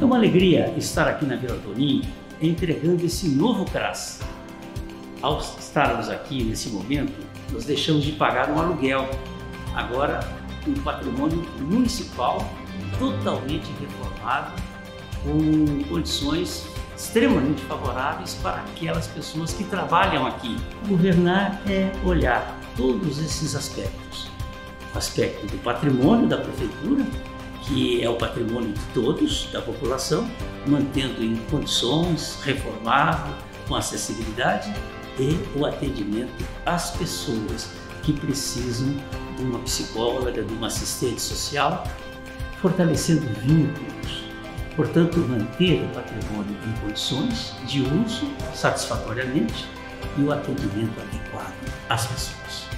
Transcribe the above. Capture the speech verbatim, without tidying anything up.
É uma alegria estar aqui na Vila Toninho entregando esse novo CRAS. Ao estarmos aqui nesse momento, nós deixamos de pagar um aluguel. Agora, um patrimônio municipal totalmente reformado, com condições extremamente favoráveis para aquelas pessoas que trabalham aqui. Governar é olhar todos esses aspectos. O aspecto do patrimônio da prefeitura, que é o patrimônio de todos, da população, mantendo em condições, reformado, com acessibilidade, e o atendimento às pessoas que precisam de uma psicóloga, de uma assistente social, fortalecendo vínculos. Portanto, manter o patrimônio em condições de uso satisfatoriamente e o atendimento adequado às pessoas.